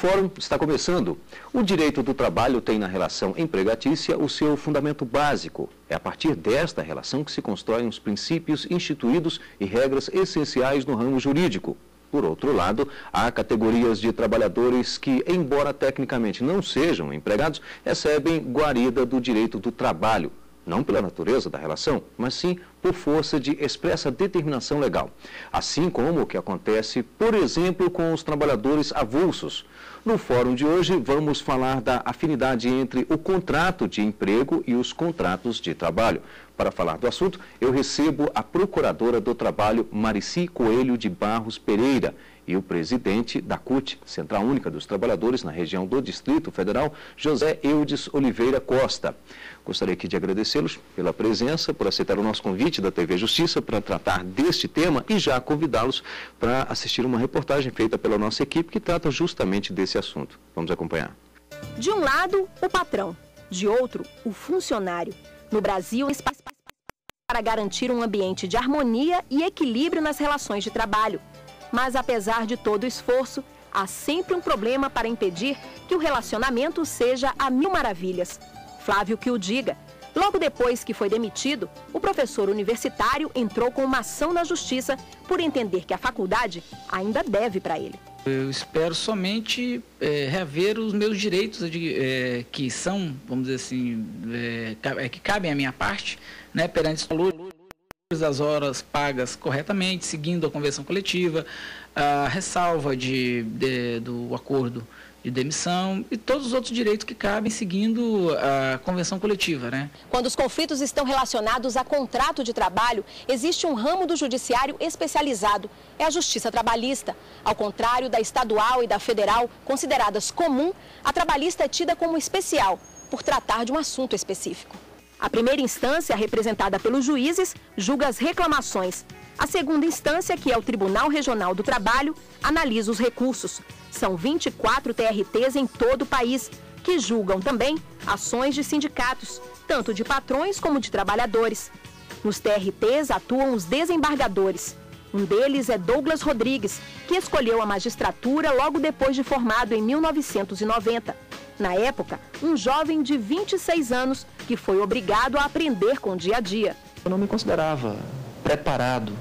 fórum está começando. O direito do trabalho tem na relação empregatícia o seu fundamento básico. É a partir desta relação que se constroem os princípios instituídos e regras essenciais no ramo jurídico. Por outro lado, há categorias de trabalhadores que, embora tecnicamente não sejam empregados, recebem guarida do direito do trabalho. Não pela natureza da relação, mas sim por força de expressa determinação legal. Assim como o que acontece, por exemplo, com os trabalhadores avulsos. No fórum de hoje, vamos falar da afinidade entre o contrato de emprego e os contratos de trabalho. Para falar do assunto, eu recebo a Procuradora do Trabalho, Marici Coelho de Barros Pereira, e o presidente da CUT, Central Única dos Trabalhadores, na região do Distrito Federal, José Eudes Oliveira Costa. Gostaria aqui de agradecê-los pela presença, por aceitar o nosso convite da TV Justiça para tratar deste tema e já convidá-los para assistir uma reportagem feita pela nossa equipe que trata justamente desse assunto. Vamos acompanhar. De um lado, o patrão, de outro, o funcionário. No Brasil, espaço para garantir um ambiente de harmonia e equilíbrio nas relações de trabalho. Mas, apesar de todo o esforço, há sempre um problema para impedir que o relacionamento seja a mil maravilhas. Flávio que o diga. Logo depois que foi demitido, o professor universitário entrou com uma ação na justiça por entender que a faculdade ainda deve para ele. Eu espero somente reaver os meus direitos que são, vamos dizer assim, que cabem à minha parte, né, perante os valores, as horas pagas corretamente, seguindo a convenção coletiva, a ressalva do acordo de demissão e todos os outros direitos que cabem seguindo a convenção coletiva, né? Quando os conflitos estão relacionados a contrato de trabalho, existe um ramo do judiciário especializado, é a Justiça Trabalhista. Ao contrário da estadual e da federal, consideradas comum, a trabalhista é tida como especial, por tratar de um assunto específico. A primeira instância, representada pelos juízes, julga as reclamações. A segunda instância, que é o Tribunal Regional do Trabalho, analisa os recursos. São 24 TRTs em todo o país, que julgam também ações de sindicatos, tanto de patrões como de trabalhadores. Nos TRTs atuam os desembargadores. Um deles é Douglas Rodrigues, que escolheu a magistratura logo depois de formado em 1990. Na época, um jovem de 26 anos que foi obrigado a aprender com o dia a dia. Eu não me considerava preparado,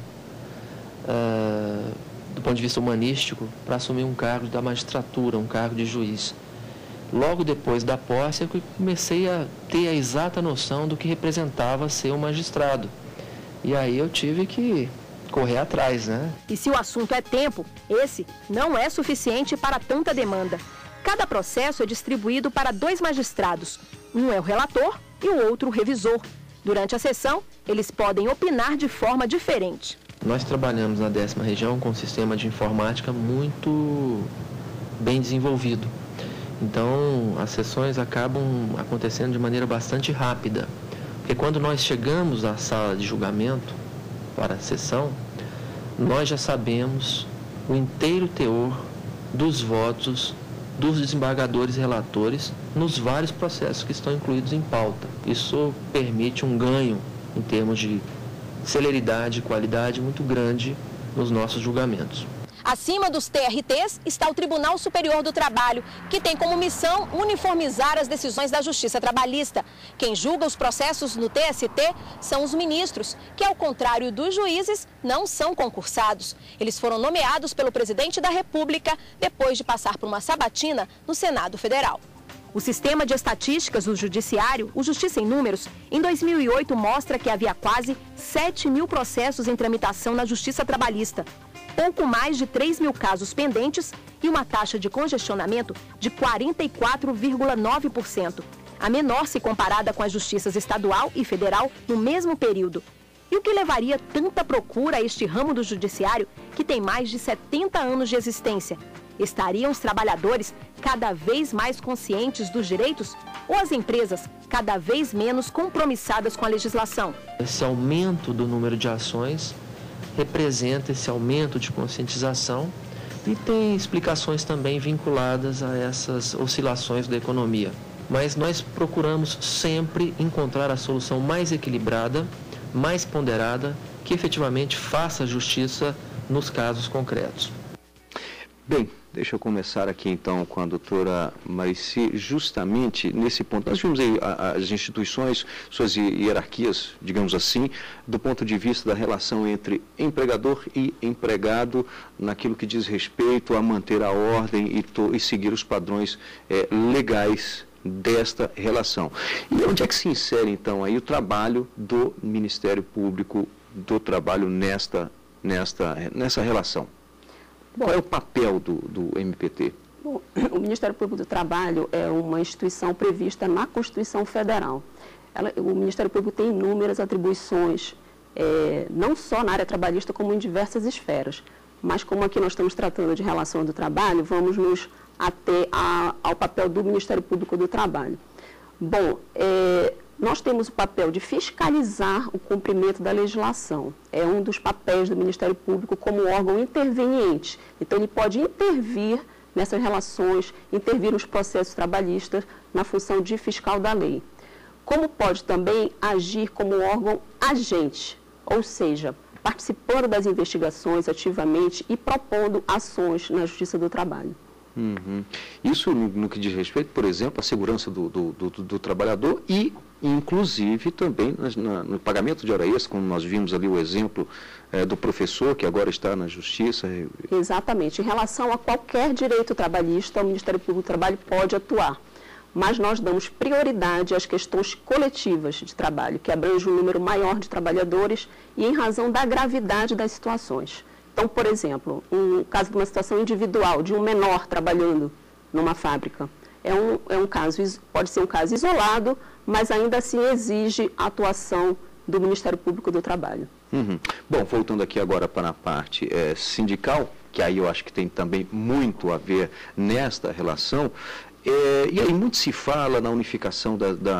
do ponto de vista humanístico, para assumir um cargo da magistratura, um cargo de juiz. Logo depois da posse, eu comecei a ter a exata noção do que representava ser um magistrado. E aí eu tive que correr atrás, né? E se o assunto é tempo, esse não é suficiente para tanta demanda. Cada processo é distribuído para 2 magistrados. Um é o relator e o outro o revisor. Durante a sessão, eles podem opinar de forma diferente. Nós trabalhamos na 10ª região com um sistema de informática muito bem desenvolvido. Então, as sessões acabam acontecendo de maneira bastante rápida. Porque quando nós chegamos à sala de julgamento para a sessão, nós já sabemos o inteiro teor dos votos dos desembargadores e relatores nos vários processos que estão incluídos em pauta. Isso permite um ganho em termos de celeridade e qualidade muito grande nos nossos julgamentos. Acima dos TRTs está o Tribunal Superior do Trabalho, que tem como missão uniformizar as decisões da Justiça Trabalhista. Quem julga os processos no TST são os ministros, que, ao contrário dos juízes, não são concursados. Eles foram nomeados pelo presidente da República depois de passar por uma sabatina no Senado Federal. O sistema de estatísticas do Judiciário, o Justiça em Números, em 2008 mostra que havia quase 7.000 processos em tramitação na Justiça Trabalhista. Pouco mais de 3.000 casos pendentes e uma taxa de congestionamento de 44,9%, a menor se comparada com as justiças estadual e federal no mesmo período. E o que levaria tanta procura a este ramo do judiciário, que tem mais de 70 anos de existência? Estariam os trabalhadores cada vez mais conscientes dos direitos ou as empresas cada vez menos compromissadas com a legislação? Esse aumento do número de ações representa esse aumento de conscientização e tem explicações também vinculadas a essas oscilações da economia. Mas nós procuramos sempre encontrar a solução mais equilibrada, mais ponderada, que efetivamente faça justiça nos casos concretos. Bem, deixa eu começar aqui então com a doutora Marici, justamente nesse ponto. Nós vimos aí as instituições, suas hierarquias, digamos assim, do ponto de vista da relação entre empregador e empregado, naquilo que diz respeito a manter a ordem e seguir os padrões legais desta relação. E onde é que se insere então aí o trabalho do Ministério Público do Trabalho nessa relação? Bom, qual é o papel do MPT? Bom, o Ministério Público do Trabalho é uma instituição prevista na Constituição Federal. O Ministério Público tem inúmeras atribuições, não só na área trabalhista, como em diversas esferas. Mas como aqui nós estamos tratando de relação do trabalho, vamos nos ater ao papel do Ministério Público do Trabalho. Bom, nós temos o papel de fiscalizar o cumprimento da legislação. É um dos papéis do Ministério Público como órgão interveniente. Então, ele pode intervir nessas relações, intervir nos processos trabalhistas na função de fiscal da lei. Como pode também agir como órgão agente, ou seja, participando das investigações ativamente e propondo ações na Justiça do Trabalho. Uhum. Isso no que diz respeito, por exemplo, à segurança do trabalhador e, inclusive, também no pagamento de hora extra, como nós vimos ali o exemplo do professor, que agora está na Justiça. Exatamente. Em relação a qualquer direito trabalhista, o Ministério Público do Trabalho pode atuar. Mas nós damos prioridade às questões coletivas de trabalho, que abrangem um número maior de trabalhadores e em razão da gravidade das situações. Então, por exemplo, um caso de uma situação individual, de um menor trabalhando numa fábrica, pode ser um caso isolado, mas ainda assim exige a atuação do Ministério Público do Trabalho. Uhum. Bom, voltando aqui agora para a parte sindical, que aí eu acho que tem também muito a ver nesta relação, e aí muito se fala na unificação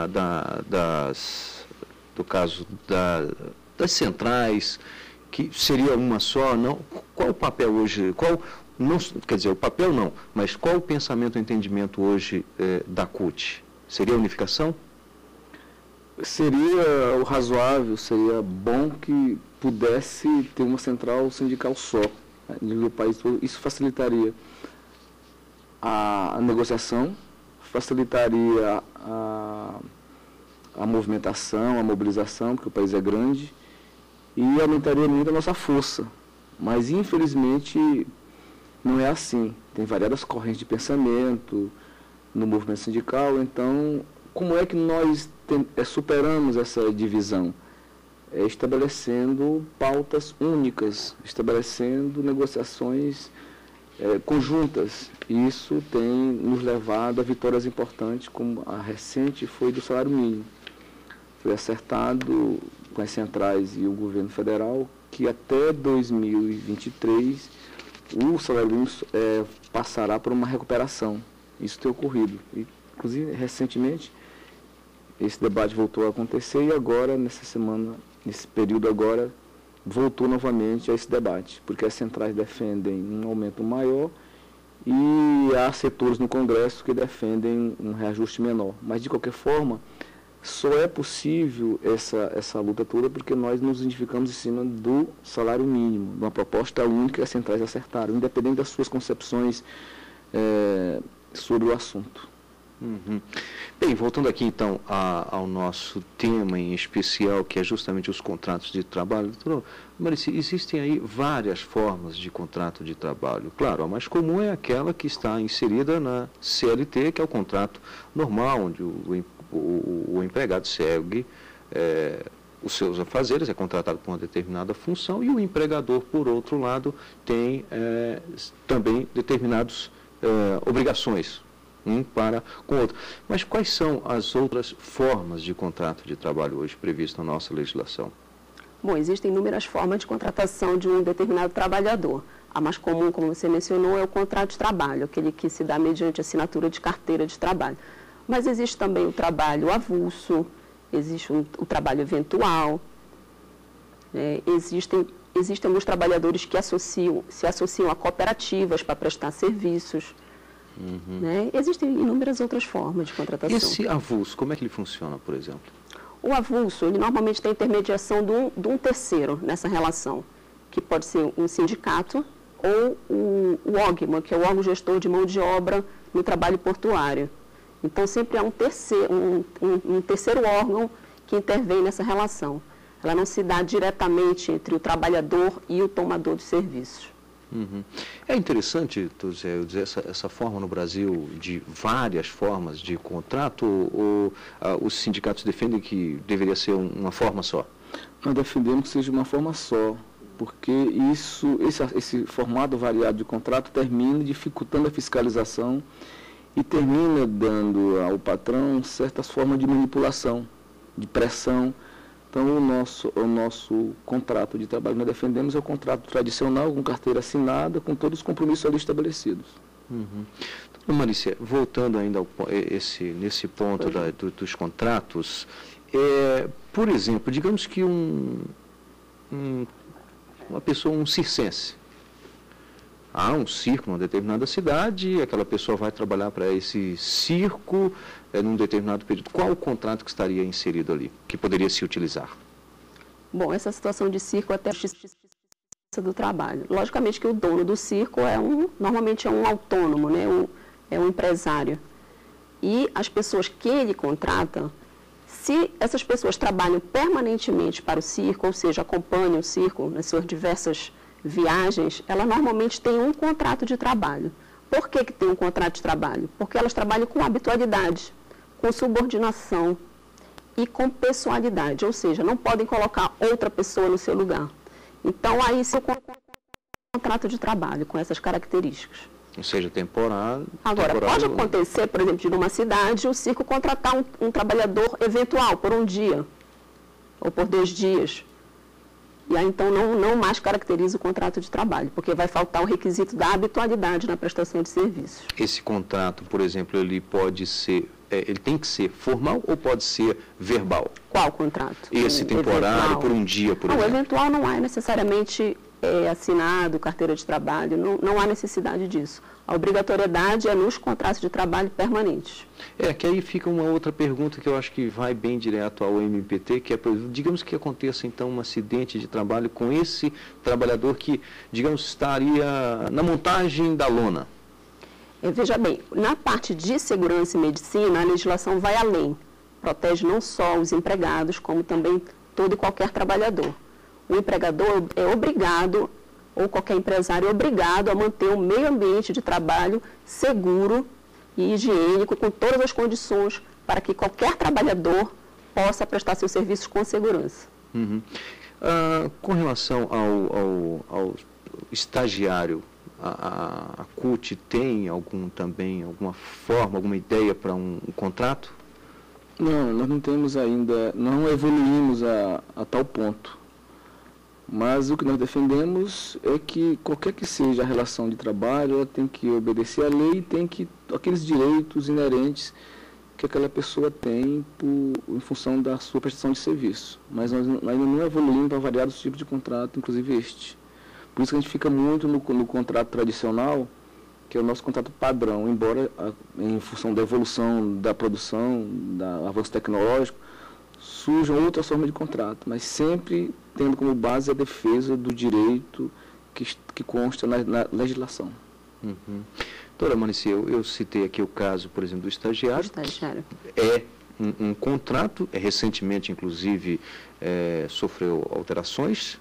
do caso das centrais, que seria uma só, não? Qual o papel hoje, o papel não, mas qual o pensamento e entendimento hoje da CUT? Seria a unificação? Seria o razoável, seria bom que pudesse ter uma central sindical só, no país todo. Isso facilitaria a negociação, facilitaria a movimentação, a mobilização, porque o país é grande, e aumentaria muito a nossa força. Mas, infelizmente, não é assim. Tem variadas correntes de pensamento no movimento sindical. Então, como é que nós superamos essa divisão? Estabelecendo pautas únicas, estabelecendo negociações conjuntas. E isso tem nos levado a vitórias importantes, como a recente foi do salário mínimo. Foi acertado com as centrais e o governo federal que até 2023 o salário mínimo passará por uma recuperação. Isso tem ocorrido. E, inclusive, recentemente, esse debate voltou a acontecer e agora, nesse período agora, voltou novamente a esse debate, porque as centrais defendem um aumento maior e há setores no Congresso que defendem um reajuste menor. Mas, de qualquer forma, só é possível essa luta toda porque nós nos identificamos em cima do salário mínimo, uma proposta única que as centrais acertaram, independente das suas concepções sobre o assunto. Uhum. Bem, voltando aqui então ao nosso tema em especial, que é justamente os contratos de trabalho. Doutor Marici, existem aí várias formas de contrato de trabalho. Claro, a mais comum é aquela que está inserida na CLT, que é o contrato normal, onde o empregado segue os seus afazeres, é contratado por uma determinada função, e o empregador, por outro lado, tem também determinadas obrigações, um para com o outro. Mas quais são as outras formas de contrato de trabalho hoje previstas na nossa legislação? Bom, existem inúmeras formas de contratação de um determinado trabalhador. A mais comum, como você mencionou, é o contrato de trabalho, aquele que se dá mediante assinatura de carteira de trabalho. Mas existe também o trabalho avulso, existe o trabalho eventual, existem alguns trabalhadores que se associam a cooperativas para prestar serviços. Uhum. Existem inúmeras outras formas de contratação. Esse avulso, como é que ele funciona, por exemplo? O avulso, ele normalmente tem intermediação de um terceiro nessa relação, que pode ser um sindicato ou o OGMA, que é o órgão gestor de mão de obra no trabalho portuário. Então, sempre há um terceiro órgão que intervém nessa relação. Ela não se dá diretamente entre o trabalhador e o tomador de serviços. Uhum. É interessante, eu dizer, essa forma no Brasil de várias formas de contrato, ou os sindicatos defendem que deveria ser uma forma só? Nós defendemos que seja uma forma só, porque esse formato variado de contrato termina dificultando a fiscalização e termina dando ao patrão certas formas de manipulação, de pressão. Então, o nosso contrato de trabalho que nós defendemos é o contrato tradicional, com carteira assinada, com todos os compromissos ali estabelecidos. Uhum. Então, Marícia, voltando ainda nesse ponto dos contratos, por exemplo, digamos que uma pessoa, um circense, há um circo numa determinada cidade, aquela pessoa vai trabalhar para esse circo num determinado período. Qual o contrato que estaria inserido ali, que poderia se utilizar? Bom, essa situação de circo até a Justiça do Trabalho. Logicamente que o dono do circo normalmente é um autônomo, né? É um empresário. E as pessoas que ele contrata, se essas pessoas trabalham permanentemente para o circo, ou seja, acompanham o circo nas suas diversas viagens, ela normalmente tem um contrato de trabalho. Por que tem um contrato de trabalho? Porque elas trabalham com habitualidade, com subordinação e com pessoalidade, ou seja, não podem colocar outra pessoa no seu lugar. Então, aí se o contrato de trabalho com essas características. Ou seja, temporário. Agora, pode acontecer, por exemplo, de numa cidade, o circo contratar um trabalhador eventual por um dia ou por 2 dias. E aí, então, não mais caracteriza o contrato de trabalho, porque vai faltar o requisito da habitualidade na prestação de serviços. Esse contrato, por exemplo, ele pode ser, ele tem que ser formal ou pode ser verbal? Qual contrato? Esse temporário, eventual, por um dia, por exemplo? O eventual não é necessariamente assinado, carteira de trabalho, não há necessidade disso. A obrigatoriedade é nos contratos de trabalho permanentes. Que aí fica uma outra pergunta que eu acho que vai bem direto ao MPT, que é, digamos que aconteça então um acidente de trabalho com esse trabalhador que, digamos, estaria na montagem da lona. Veja bem, na parte de segurança e medicina, a legislação vai além. Protege não só os empregados, como também todo e qualquer trabalhador. O empregador é obrigado, ou qualquer empresário é obrigado a manter um meio ambiente de trabalho seguro e higiênico, com todas as condições para que qualquer trabalhador possa prestar seus serviços com segurança. Uhum. Com relação ao estagiário, a CUT tem alguma forma, alguma ideia para um contrato? Não, nós não temos ainda, não evoluímos a tal ponto. Mas o que nós defendemos é que qualquer que seja a relação de trabalho, ela tem que obedecer à lei e tem que aqueles direitos inerentes que aquela pessoa tem em função da sua prestação de serviço. Mas nós ainda não evoluímos para variados tipos de contrato, inclusive este. Por isso que a gente fica muito no contrato tradicional, que é o nosso contrato padrão, embora em função da evolução da produção, do avanço tecnológico, surjam outras formas de contrato, mas sempre tendo como base a defesa do direito que consta na legislação. Uhum. Doutora Marícia, eu citei aqui o caso, por exemplo, do estagiário. É um contrato, recentemente, inclusive, sofreu alterações.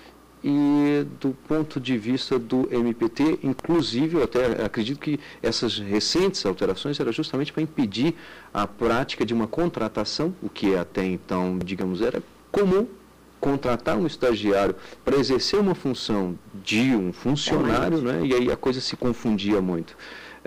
E do ponto de vista do MPT, inclusive, eu até acredito que essas recentes alterações eram justamente para impedir a prática de uma contratação, o que até então, digamos, era comum, contratar um estagiário para exercer uma função de um funcionário, né? E aí a coisa se confundia muito.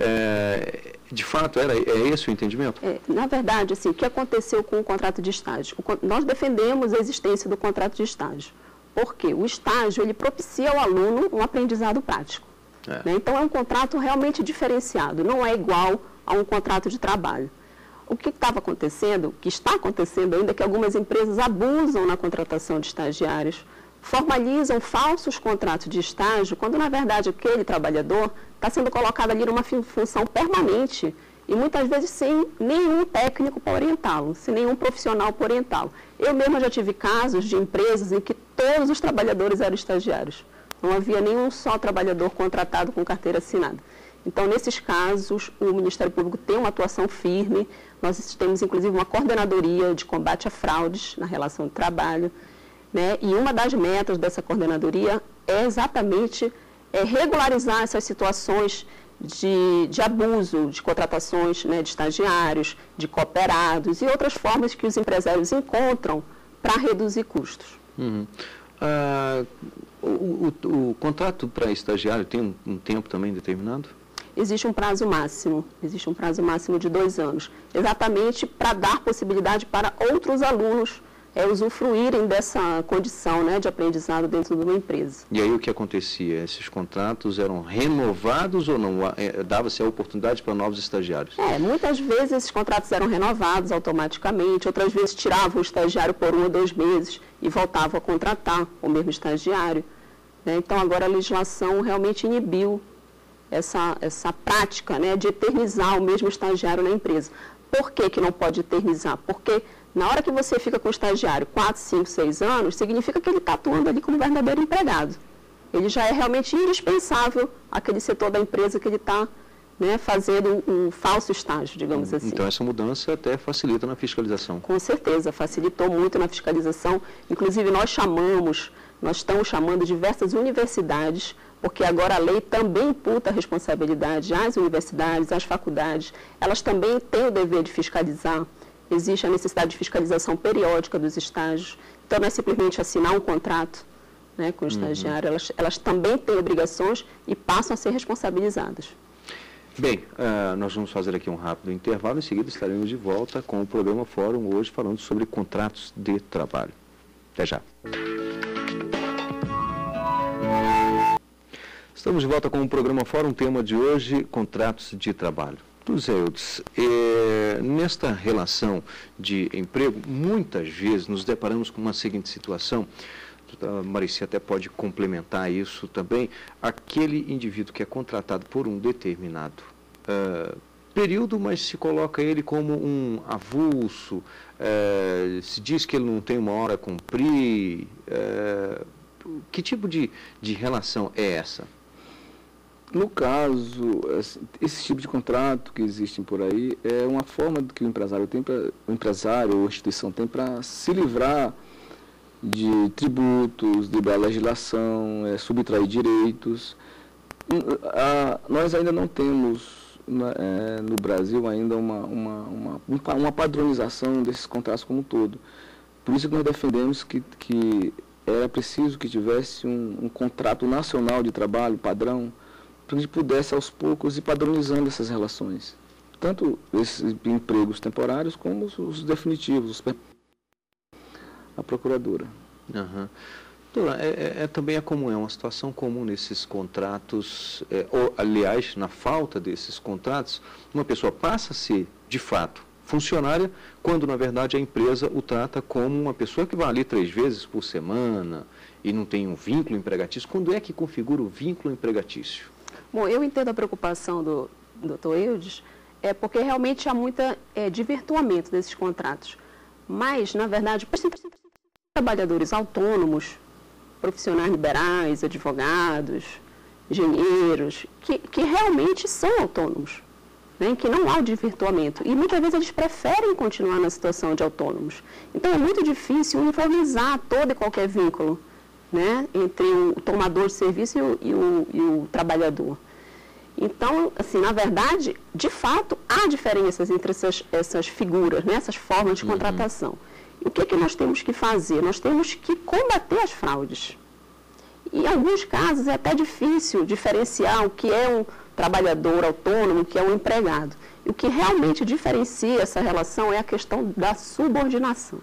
De fato, é esse o entendimento? Na verdade, assim, o que aconteceu com o contrato de estágio? Nós defendemos a existência do contrato de estágio. Porque o estágio, ele propicia ao aluno um aprendizado prático. Né? Então, é um contrato realmente diferenciado, não é igual a um contrato de trabalho. O que estava acontecendo, que está acontecendo ainda, é que algumas empresas abusam na contratação de estagiários, formalizam falsos contratos de estágio, quando, na verdade, aquele trabalhador está sendo colocado ali numa função permanente e muitas vezes sem nenhum técnico para orientá-lo, sem nenhum profissional para orientá-lo. Eu mesma já tive casos de empresas em que todos os trabalhadores eram estagiários, Não havia nenhum só trabalhador contratado com carteira assinada. Então, nesses casos, o Ministério Público tem uma atuação firme. Nós temos, inclusive, uma coordenadoria de combate a fraudes na relação de trabalho, né? E uma das metas dessa coordenadoria é exatamente regularizar essas situações de abuso de contratações, né, de estagiários, de cooperados e outras formas que os empresários encontram para reduzir custos. Uhum. O contrato para estagiário tem um tempo também determinado? Existe um prazo máximo de 2 anos, exatamente para dar possibilidade para outros alunos usufruírem dessa condição, né, de aprendizado dentro de uma empresa. E aí o que acontecia? Esses contratos eram renovados ou não? Dava-se a oportunidade para novos estagiários? Muitas vezes esses contratos eram renovados automaticamente, outras vezes tiravam o estagiário por 1 ou 2 meses e voltavam a contratar o mesmo estagiário, né? Então agora a legislação realmente inibiu essa prática, né, de eternizar o mesmo estagiário na empresa. Por que não pode eternizar? Porque na hora que você fica com o estagiário 4, 5, 6 anos, significa que ele está atuando ali como verdadeiro empregado. Ele já é realmente indispensável àquele setor da empresa que ele está, né, fazendo um falso estágio, digamos assim. Então essa mudança até facilita na fiscalização. Com certeza, facilitou muito na fiscalização. Inclusive nós estamos chamando diversas universidades, porque agora a lei também imputa a responsabilidade às universidades, às faculdades. Elas também têm o dever de fiscalizar. Existe a necessidade de fiscalização periódica dos estágios. Então, não é simplesmente assinar um contrato, né, com o estagiário. Elas também têm obrigações e passam a ser responsabilizadas. Bem, nós vamos fazer aqui um rápido intervalo. Em seguida, estaremos de volta com o programa Fórum, hoje falando sobre contratos de trabalho. Até já. Estamos de volta com o programa Fórum, tema de hoje, contratos de trabalho. Zé Eudes, nesta relação de emprego, muitas vezes nos deparamos com uma seguinte situação, a Maricia até pode complementar isso também, aquele indivíduo que é contratado por um determinado período, mas se coloca ele como um avulso, se diz que ele não tem uma hora a cumprir, que tipo de relação é essa? No caso, esse tipo de contrato que existem por aí é uma forma que o empresário ou a instituição tem para se livrar de tributos, da legislação, subtrair direitos. Nós ainda não temos no Brasil ainda uma padronização desses contratos como um todo. Por isso que nós defendemos que era preciso que tivesse um contrato nacional de trabalho padrão, para que a gente pudesse, aos poucos, ir padronizando essas relações. Tanto esses empregos temporários, como os definitivos, a procuradora. Uhum. Doutora, também é comum, é uma situação comum nesses contratos, aliás, na falta desses contratos, uma pessoa passa a ser, de fato, funcionária, quando, na verdade, a empresa o trata como uma pessoa que vai ali 3 vezes por semana e não tem um vínculo empregatício. Quando é que configura o vínculo empregatício? Bom, eu entendo a preocupação do Dr. Eudes, porque realmente há muito desvirtuamento desses contratos. Mas, na verdade, trabalhadores autônomos, profissionais liberais, advogados, engenheiros, que realmente são autônomos, né, que não há o desvirtuamento. E muitas vezes eles preferem continuar na situação de autônomos. Então, é muito difícil uniformizar todo e qualquer vínculo, né, entre o tomador de serviço e o trabalhador. Então, assim, na verdade, de fato, há diferenças entre essas figuras, né, essas formas de contratação. E o que nós temos que fazer? Nós temos que combater as fraudes. E, em alguns casos, é até difícil diferenciar o que é um trabalhador autônomo, o que é um empregado. E o que realmente diferencia essa relação é a questão da subordinação.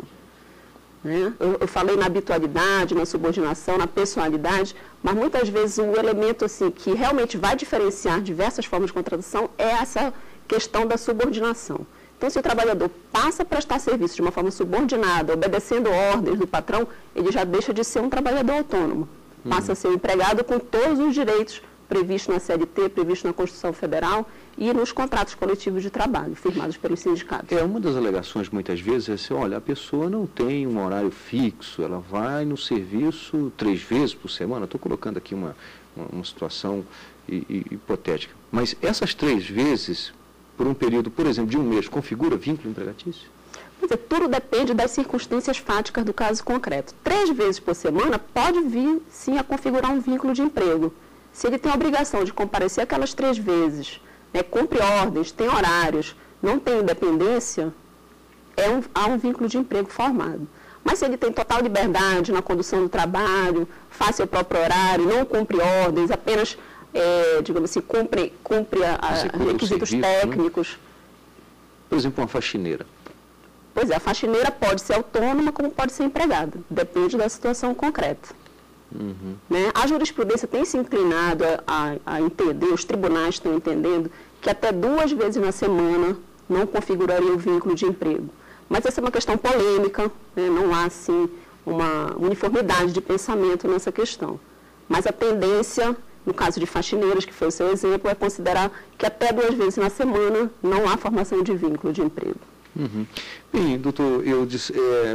Eu falei na habitualidade, na subordinação, na personalidade, mas muitas vezes o elemento assim, que realmente vai diferenciar diversas formas de contratação é essa questão da subordinação. Então, se o trabalhador passa a prestar serviço de uma forma subordinada, obedecendo ordens do patrão, ele já deixa de ser um trabalhador autônomo. Passa a ser um empregado com todos os direitos previsto na CLT, previsto na Constituição Federal e nos contratos coletivos de trabalho, firmados pelos sindicatos. Uma das alegações muitas vezes é assim, olha, a pessoa não tem um horário fixo, ela vai no serviço 3 vezes por semana. Estou colocando aqui uma situação hipotética. Mas essas 3 vezes, por um período, por exemplo, de 1 mês, configura vínculo empregatício? Tudo depende das circunstâncias fáticas do caso concreto. 3 vezes por semana pode vir, sim, a configurar um vínculo de emprego. Se ele tem a obrigação de comparecer aquelas 3 vezes, cumpre ordens, tem horários, não tem independência, há um vínculo de emprego formado. Mas se ele tem total liberdade na condução do trabalho, faz seu próprio horário, não cumpre ordens, apenas, digamos assim, cumpre requisitos técnicos. Né? Por exemplo, uma faxineira. Pois é, a faxineira pode ser autônoma como pode ser empregada, depende da situação concreta. Uhum. A jurisprudência tem se inclinado a entender, os tribunais estão entendendo, que até 2 vezes na semana não configuraria o vínculo de emprego. Mas essa é uma questão polêmica, não há, assim, uma uniformidade de pensamento nessa questão. Mas a tendência, no caso de faxineiras, que foi o seu exemplo, é considerar que até 2 vezes na semana não há formação de vínculo de emprego. Uhum. Bem, doutor, eu disse,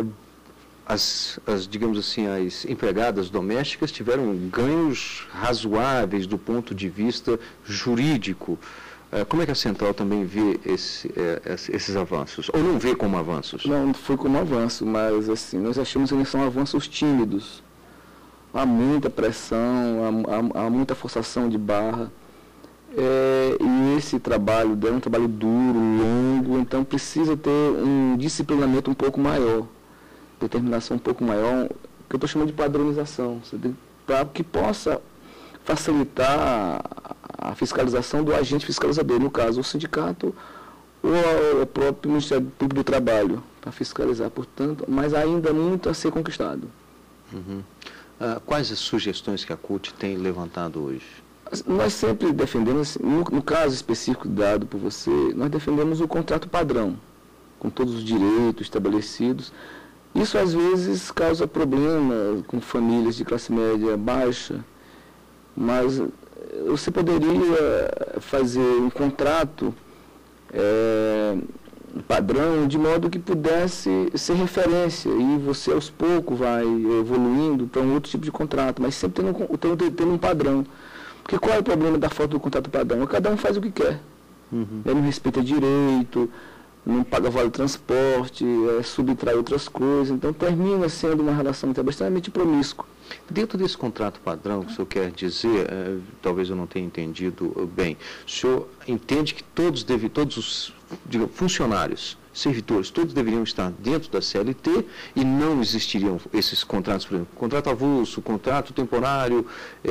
digamos assim, as empregadas domésticas tiveram ganhos razoáveis do ponto de vista jurídico. Como é que a Central também vê esses avanços? Ou não vê como avanços? Não foi como avanço, mas assim, nós achamos que são avanços tímidos. Há muita pressão, há muita forçação de barra. E esse trabalho é um trabalho duro, longo, então precisa ter um disciplinamento um pouco maior, determinação um pouco maior, que eu estou chamando de padronização, para que possa facilitar a fiscalização do agente fiscalizador, no caso o sindicato ou o próprio Ministério Público do Trabalho, para fiscalizar, portanto, mas ainda muito a ser conquistado. Uhum. Quais as sugestões que a CUT tem levantado hoje? Nós sempre defendemos, no caso específico dado por você, nós defendemos o contrato padrão, com todos os direitos estabelecidos. Isso às vezes causa problema com famílias de classe média baixa, mas você poderia fazer um contrato padrão de modo que pudesse ser referência e você aos poucos vai evoluindo para um outro tipo de contrato, mas sempre tendo um padrão. Porque qual é o problema da falta do contrato padrão? Cada um faz o que quer. Uhum. Não respeita direito, não paga vale transporte, subtrai outras coisas. Então termina sendo uma relação extremamente promíscua. Dentro desse contrato padrão, que o senhor quer dizer, talvez eu não tenha entendido bem, o senhor entende que todos os funcionários, servidores, todos deveriam estar dentro da CLT e não existiriam esses contratos, por exemplo, contrato avulso, contrato temporário,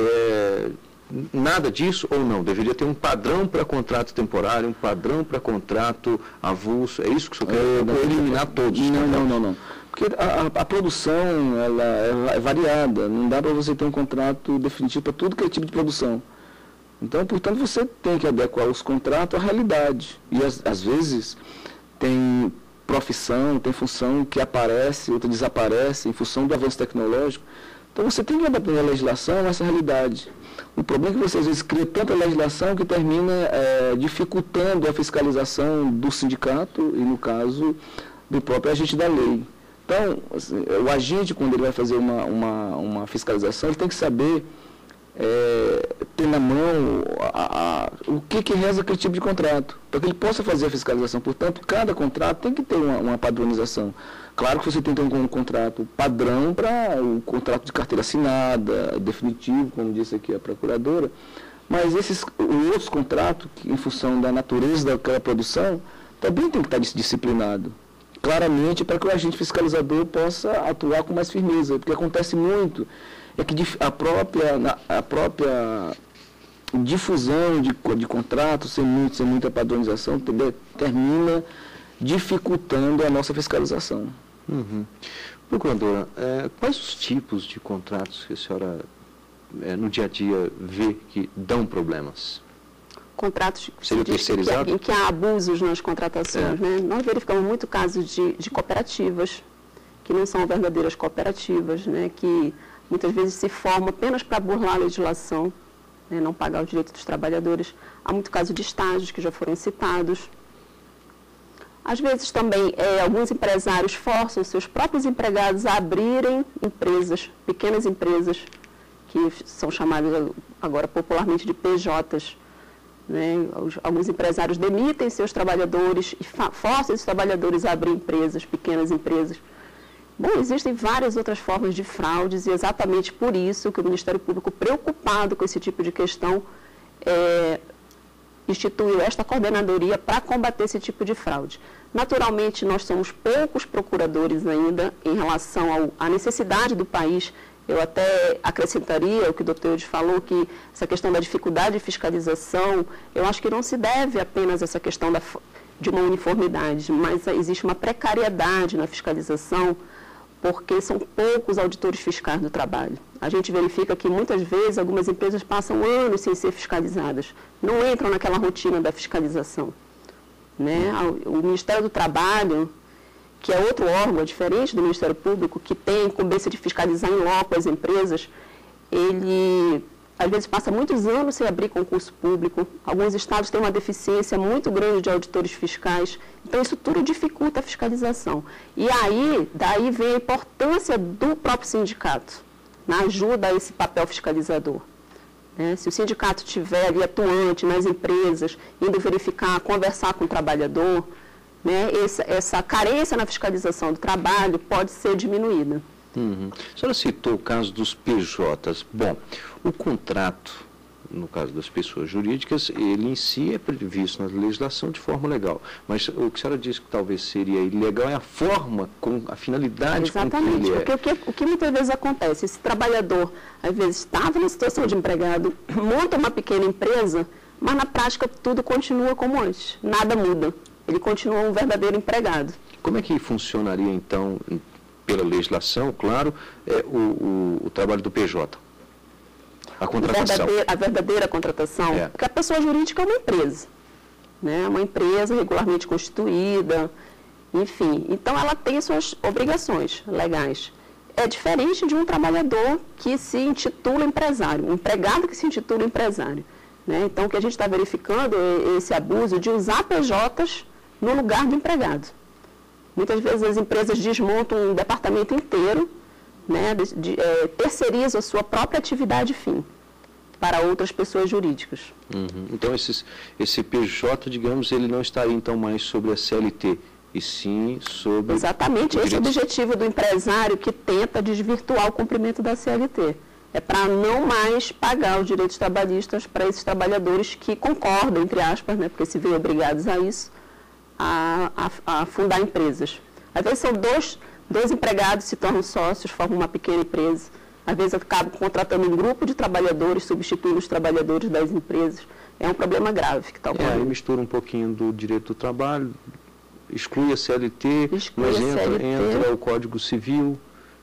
nada disso ou não? Deveria ter um padrão para contrato temporário, um padrão para contrato avulso, é isso que o senhor quer? Ou eliminar todos? Não. Porque a produção ela é variada, não dá para você ter um contrato definitivo para tudo que é tipo de produção. Então, portanto, você tem que adequar os contratos à realidade. E às vezes tem profissão, tem função que aparece, outra desaparece em função do avanço tecnológico. Então você tem que adaptar a legislação a essa realidade. O problema é que você às vezes cria tanta legislação que termina dificultando a fiscalização do sindicato e, no caso, do próprio agente da lei. Então, assim, o agente, quando ele vai fazer uma fiscalização, ele tem que saber ter na mão o que reza aquele tipo de contrato, para que ele possa fazer a fiscalização. Portanto, cada contrato tem que ter uma padronização. Claro que você tem que ter um contrato padrão para o contrato de carteira assinada, definitivo, como disse aqui a procuradora, mas os outros contratos, que, em função da natureza daquela produção, também tem que estar disciplinado. Claramente, para que o agente fiscalizador possa atuar com mais firmeza, porque acontece muito, é que a própria difusão de contratos, sem muita padronização, termina dificultando a nossa fiscalização. Uhum. Procuradora, quais os tipos de contratos que a senhora, no dia a dia, vê que dão problemas? Contratos terceirizado? Em que há abusos nas contratações. Né? Nós verificamos muito casos de cooperativas, que não são verdadeiras cooperativas, né? Que muitas vezes se formam apenas para burlar a legislação, né, não pagar o direito dos trabalhadores. Há muito caso de estágios que já foram citados. Às vezes também alguns empresários forçam seus próprios empregados a abrirem empresas, pequenas empresas, que são chamadas agora popularmente de PJs. Né? Alguns empresários demitem seus trabalhadores e forçam esses trabalhadores a abrir empresas, pequenas empresas. Bom, existem várias outras formas de fraudes e exatamente por isso que o Ministério Público, preocupado com esse tipo de questão, instituiu esta coordenadoria para combater esse tipo de fraude. Naturalmente, nós somos poucos procuradores ainda em relação à necessidade do país. Eu até acrescentaria o que o doutor Eudes falou, que essa questão da dificuldade de fiscalização, eu acho que não se deve apenas a essa questão de uma uniformidade, mas existe uma precariedade na fiscalização, porque são poucos auditores fiscais do trabalho. A gente verifica que muitas vezes algumas empresas passam anos sem ser fiscalizadas, não entram naquela rotina da fiscalização. Né? O Ministério do Trabalho, que é outro órgão diferente do Ministério Público, que tem a incumbência de fiscalizar em loco as empresas, ele às vezes passa muitos anos sem abrir concurso público. Alguns estados têm uma deficiência muito grande de auditores fiscais. Então, isso tudo dificulta a fiscalização. E aí, daí vem a importância do próprio sindicato, na ajuda a esse papel fiscalizador. Né? Se o sindicato estiver ali atuante nas empresas, indo verificar, conversar com o trabalhador, né, essa carência na fiscalização do trabalho pode ser diminuída. A senhora citou o caso dos PJs. Bom, o contrato, no caso das pessoas jurídicas, ele em si é previsto na legislação de forma legal. Mas o que a senhora disse que talvez seria ilegal é a forma, a finalidade. Exatamente, com que ele é. Porque o que muitas vezes acontece, esse trabalhador, às vezes, estava na situação de empregado, monta uma pequena empresa, mas na prática tudo continua como antes, nada muda. Ele continua um verdadeiro empregado. Como é que funcionaria, então, pela legislação, claro, o trabalho do PJ? A contratação. A verdadeira contratação, porque a pessoa jurídica é uma empresa, né? Uma empresa regularmente constituída, enfim. Então, ela tem suas obrigações legais. É diferente de um trabalhador que se intitula empresário, um empregado que se intitula empresário. Né? Então, o que a gente está verificando é esse abuso de usar PJs no lugar do empregado. Muitas vezes as empresas desmontam um departamento inteiro, né, terceirizam a sua própria atividade fim para outras pessoas jurídicas. Então, esse PJ, digamos, ele não estaria então mais sobre a CLT, e sim sobre... Exatamente, esse é o objetivo do empresário que tenta desvirtuar o cumprimento da CLT. É para não mais pagar os direitos trabalhistas para esses trabalhadores que concordam, entre aspas, né, porque se veem obrigados a isso, a fundar empresas. Às vezes são dois empregados se tornam sócios, formam uma pequena empresa. Às vezes acabam contratando um grupo de trabalhadores, substituindo os trabalhadores das empresas. É um problema grave que está ocorrendo. Aí mistura um pouquinho do direito do trabalho, exclui a CLT, mas entra o Código Civil.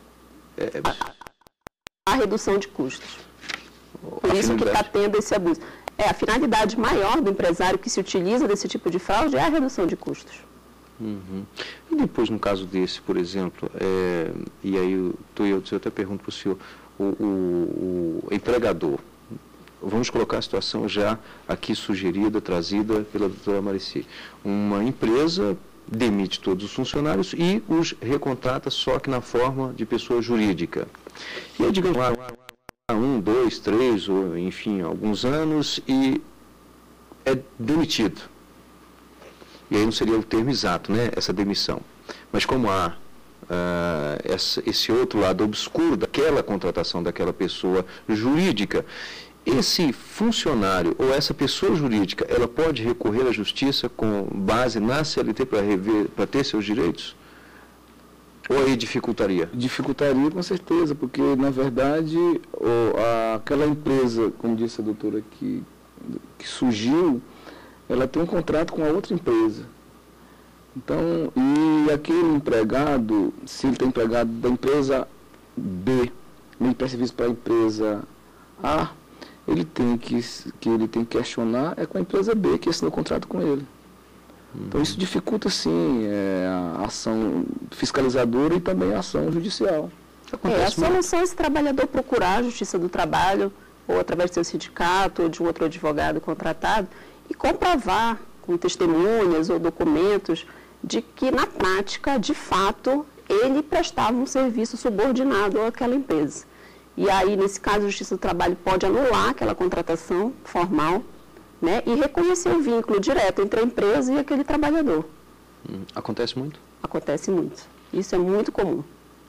A redução de custos. Por isso que está tendo esse abuso. A finalidade maior do empresário que se utiliza desse tipo de fraude é a redução de custos. E depois, no caso desse, por exemplo, e aí eu até pergunto para o senhor, o empregador, vamos colocar a situação já aqui sugerida, trazida pela doutora Marici. Uma empresa demite todos os funcionários e os recontrata só que na forma de pessoa jurídica. E aí, digamos lá, 1, 2, 3, ou enfim, alguns anos, e é demitido. E aí não seria o termo exato, né, essa demissão. Mas como há esse outro lado obscuro daquela contratação daquela pessoa jurídica, esse funcionário ou essa pessoa jurídica, ela pode recorrer à justiça com base na CLT para ter seus direitos? Ou aí dificultaria? Dificultaria com certeza, porque na verdade aquela empresa, como disse a doutora, que surgiu, ela tem um contrato com a outra empresa. Então, e aquele empregado, se ele tem empregado da empresa B, ele presta serviço para a empresa A, ele tem que questionar com a empresa B que assinou o contrato com ele. Então isso dificulta sim a ação fiscalizadora e também a ação judicial. A solução é esse trabalhador procurar a Justiça do Trabalho, ou através do seu sindicato, ou de um outro advogado contratado, e comprovar com testemunhas ou documentos de que, na prática, de fato, ele prestava um serviço subordinado àquela empresa. E aí, nesse caso, a Justiça do Trabalho pode anular aquela contratação formal, né, e reconhecer o vínculo direto entre a empresa e aquele trabalhador. Acontece muito? Acontece muito. Isso é muito comum.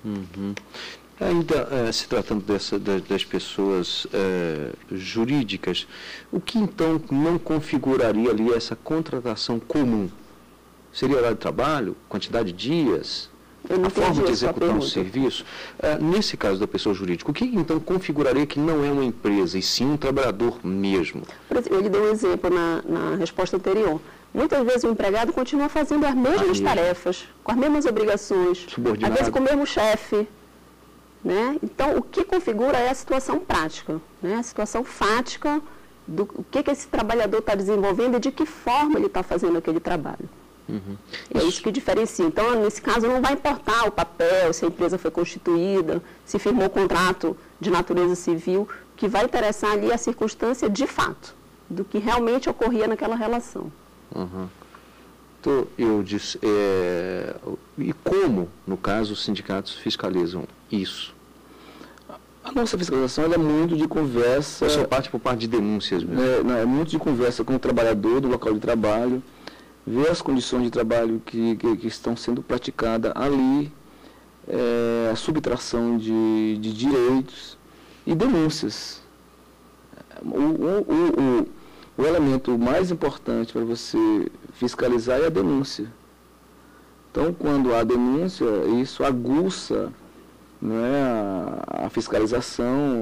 Ainda se tratando das pessoas jurídicas, o que então não configuraria ali essa contratação comum? Seria horário de trabalho, quantidade de dias, a forma de executar um serviço? Nesse caso da pessoa jurídica, o que então configuraria que não é uma empresa, e sim um trabalhador mesmo? Por exemplo, ele deu um exemplo na resposta anterior. Muitas vezes o empregado continua fazendo as mesmas tarefas, com as mesmas obrigações, às vezes com o mesmo chefe. Né? Então, o que configura é a situação prática, né? A situação fática do que esse trabalhador está desenvolvendo e de que forma ele está fazendo aquele trabalho. É isso que diferencia. Então, nesse caso, não vai importar o papel, se a empresa foi constituída, se firmou um contrato de natureza civil, que vai interessar ali a circunstância de fato, do que realmente ocorria naquela relação. Então, eu disse, e como, no caso, os sindicatos fiscalizam isso? A nossa fiscalização é muito de conversa... Só parte por parte de denúncias mesmo? É muito de conversa com o trabalhador do local de trabalho, ver as condições de trabalho que estão sendo praticadas ali, a subtração de direitos e denúncias. O elemento mais importante para você fiscalizar é a denúncia. Então, quando há denúncia, isso aguça, né, a fiscalização,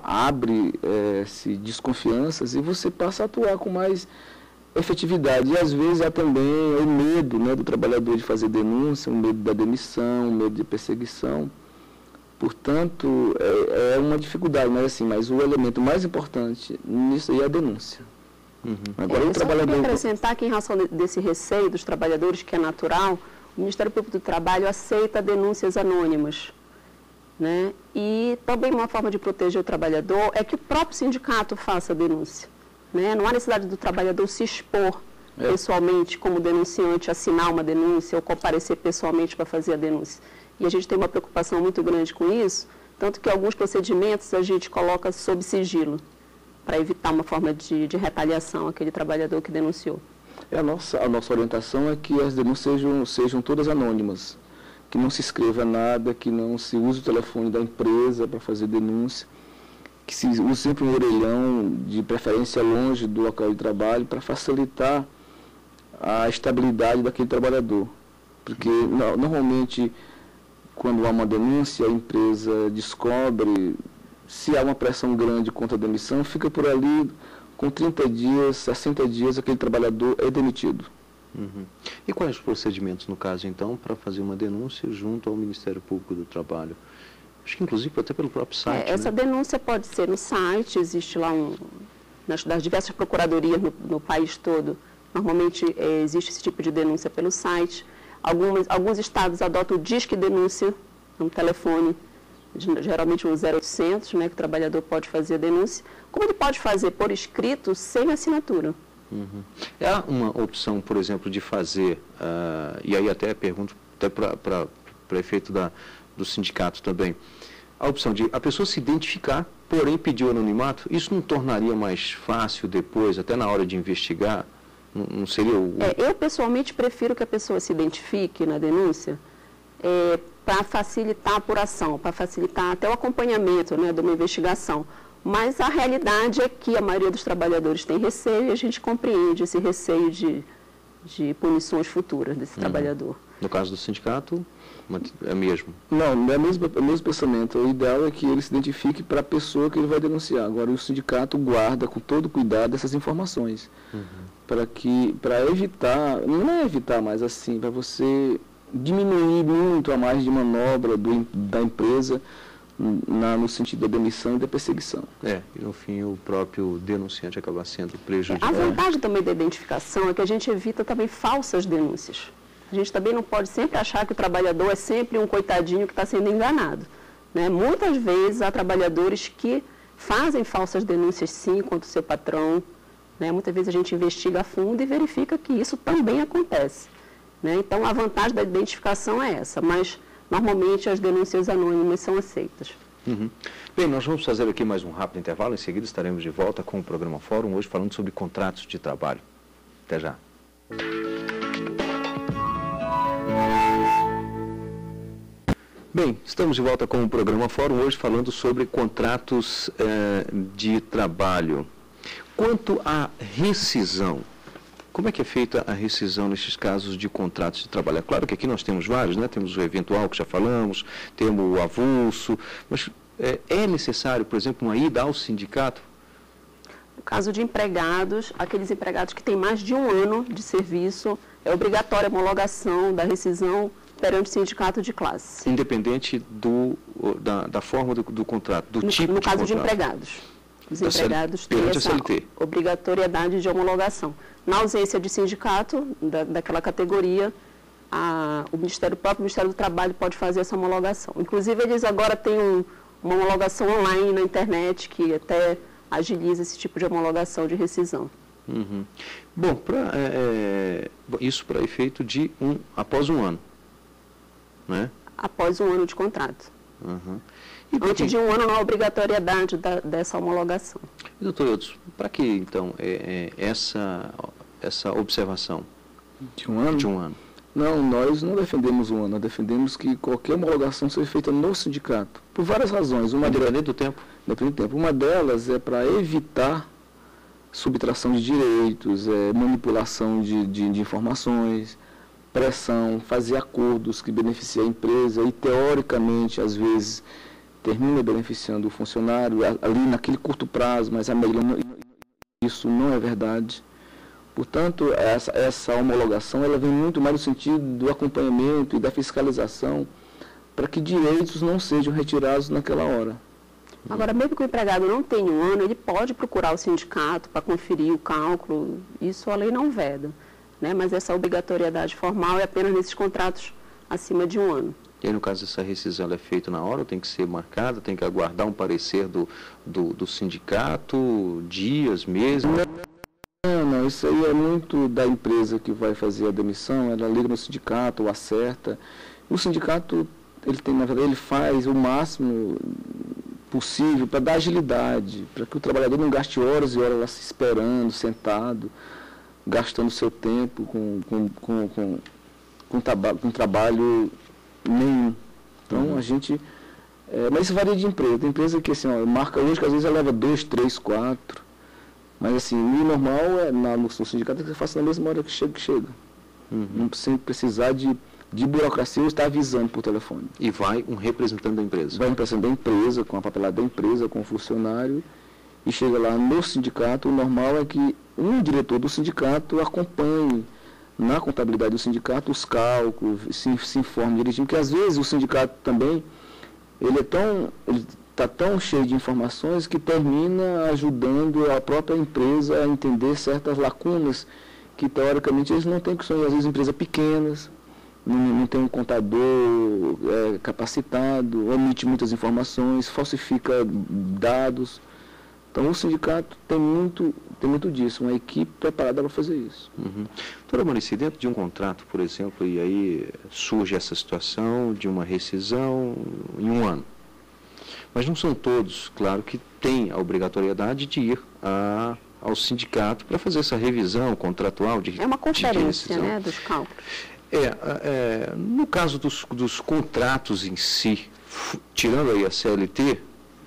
abre-se desconfianças e você passa a atuar com mais efetividade. E, às vezes, há também o medo, né, do trabalhador de fazer denúncia, o medo da demissão, o medo de perseguição. Portanto, é uma dificuldade, mas o elemento mais importante nisso aí é a denúncia. Agora, o trabalhador... Eu queria acrescentar que, em razão desse receio dos trabalhadores, que é natural, o Ministério Público do Trabalho aceita denúncias anônimas. Né? E também uma forma de proteger o trabalhador é que o próprio sindicato faça a denúncia. Né? Não há necessidade do trabalhador se expor pessoalmente como denunciante, assinar uma denúncia ou comparecer pessoalmente para fazer a denúncia. E a gente tem uma preocupação muito grande com isso, tanto que alguns procedimentos a gente coloca sob sigilo, para evitar uma forma de retaliação àquele trabalhador que denunciou. A nossa orientação é que as denúncias sejam todas anônimas, que não se escreva nada, que não se use o telefone da empresa para fazer denúncia, que se use sempre um orelhão, de preferência longe do local de trabalho, para facilitar a estabilidade daquele trabalhador. Porque, normalmente, quando há uma denúncia, a empresa descobre, se há uma pressão grande contra a demissão, fica por ali, com 30 dias, 60 dias, aquele trabalhador é demitido. E quais os procedimentos, no caso, então, para fazer uma denúncia junto ao Ministério Público do Trabalho? Acho que, inclusive, até pelo próprio site. Essa denúncia pode ser no site, existe lá das diversas procuradorias no país todo. Normalmente, existe esse tipo de denúncia pelo site. Alguns estados adotam o Disque Denúncia, um telefone, geralmente um 0800, né, que o trabalhador pode fazer a denúncia, como ele pode fazer por escrito, sem assinatura. Há uma opção, por exemplo, de fazer, e aí até pergunto até para efeito do sindicato também, a opção de a pessoa se identificar, porém pedir o anonimato, isso não tornaria mais fácil depois, até na hora de investigar? Não seria o... Eu, pessoalmente, prefiro que a pessoa se identifique na denúncia, para facilitar a apuração, para facilitar até o acompanhamento, né, de uma investigação. Mas a realidade é que a maioria dos trabalhadores tem receio e a gente compreende esse receio de punições futuras desse trabalhador. No caso do sindicato, é mesmo? Não é o mesmo pensamento. O ideal é que ele se identifique para a pessoa que ele vai denunciar. Agora, o sindicato guarda com todo cuidado essas informações. Para evitar, não é evitar, mas assim, para você diminuir muito a margem de manobra da empresa no sentido da demissão e da perseguição. E no fim o próprio denunciante acaba sendo prejudicado. A vantagem também da identificação é que a gente evita também falsas denúncias. A gente também não pode sempre achar que o trabalhador é sempre um coitadinho que está sendo enganado. Né? Muitas vezes há trabalhadores que fazem falsas denúncias, sim, contra o seu patrão. Né? Muitas vezes a gente investiga a fundo e verifica que isso também acontece. Né? Então, a vantagem da identificação é essa, mas normalmente as denúncias anônimas são aceitas. Uhum. Bem, nós vamos fazer aqui mais um rápido intervalo, em seguida estaremos de volta com o programa Fórum, hoje falando sobre contratos de trabalho. Até já. Bem, estamos de volta com o programa Fórum, hoje falando sobre contratos de trabalho. Quanto à rescisão, como é que é feita a rescisão nesses casos de contratos de trabalho? É claro que aqui nós temos vários, né? Temos o eventual, que já falamos, temos o avulso, mas é necessário, por exemplo, uma ida ao sindicato? No caso de empregados, aqueles empregados que têm mais de 1 ano de serviço, é obrigatória a homologação da rescisão perante o sindicato de classe. Independente da forma do contrato, do tipo de contrato. No caso de empregados. Os empregados têm essa obrigatoriedade de homologação. Na ausência de sindicato, daquela categoria, o próprio Ministério do Trabalho pode fazer essa homologação. Inclusive, eles agora têm uma homologação online na internet que até agiliza esse tipo de homologação de rescisão. Uhum. Bom, isso para efeito de após 1 ano, né? Após 1 ano de contrato. Uhum. Antes de 1 ano não há obrigatoriedade dessa homologação. Doutor Eudes, para que então essa observação? De 1 ano? De 1 ano. Não, nós não defendemos 1 ano, nós defendemos que qualquer homologação seja feita no sindicato, por várias razões. Independente do tempo? Independente do tempo. Uma delas é para evitar subtração de direitos, manipulação de informações, pressão, fazer acordos que beneficiem a empresa e, teoricamente, às vezes, termina beneficiando o funcionário ali naquele curto prazo, mas a média isso não é verdade. Portanto, essa homologação ela vem muito mais no sentido do acompanhamento e da fiscalização para que direitos não sejam retirados naquela hora. Agora, mesmo que o empregado não tenha 1 ano, ele pode procurar o sindicato para conferir o cálculo, isso a lei não veda, né? Mas essa obrigatoriedade formal é apenas nesses contratos acima de 1 ano. E aí, no caso, essa rescisão ela é feita na hora, ou tem que ser marcada, tem que aguardar um parecer do sindicato, dias, meses? Não, isso aí é muito da empresa que vai fazer a demissão, ela liga no sindicato ou acerta. O sindicato, na verdade, ele faz o máximo possível para dar agilidade, para que o trabalhador não gaste horas e horas lá se esperando, sentado, gastando seu tempo com trabalho nenhum. Então, a gente... mas isso varia de empresa. Tem empresa que, assim, marca hoje, que às vezes ela leva 2, 3, 4... Mas, assim, o normal no sindicato é que você faça na mesma hora que chega. Uhum. Não sem precisar de burocracia ou estar avisando por telefone. E vai um representante da empresa? Vai um representante da empresa, com a papelada da empresa, com o funcionário, e chega lá no sindicato. O normal é que um diretor do sindicato acompanhe na contabilidade do sindicato os cálculos, se informe direitinho, porque às vezes o sindicato também, ele está tão cheio de informações que termina ajudando a própria empresa a entender certas lacunas que, teoricamente, eles não têm, que são, às vezes, empresas pequenas, não tem um contador capacitado, omite muitas informações, falsifica dados. Então, o sindicato tem muito disso, uma equipe preparada para fazer isso. Uhum. Doutora Maurícia, dentro de um contrato, por exemplo, e aí surge essa situação de uma rescisão em 1 ano. Mas não são todos, claro, que têm a obrigatoriedade de ir ao sindicato para fazer essa revisão contratual de É uma conferência, né, dos cálculos. No caso dos contratos em si, tirando aí a CLT,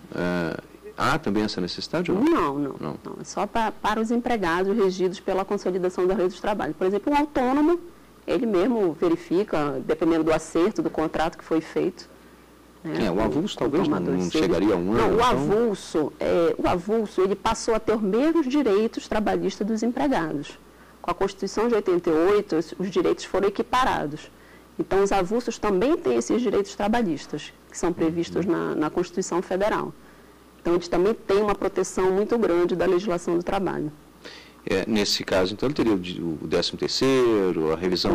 há também essa necessidade ou não? Não. É só para os empregados regidos pela consolidação da lei do trabalho. Por exemplo, um autônomo, ele mesmo verifica, dependendo do acerto do contrato que foi feito. O avulso talvez não chegaria a 1 ano. Não, o avulso ele passou a ter os mesmos direitos trabalhistas dos empregados. Com a Constituição de 88, os direitos foram equiparados. Então, os avulsos também têm esses direitos trabalhistas, que são previstos na Constituição Federal. Então, eles também têm uma proteção muito grande da legislação do trabalho. Nesse caso, então, ele teria o 13º, a revisão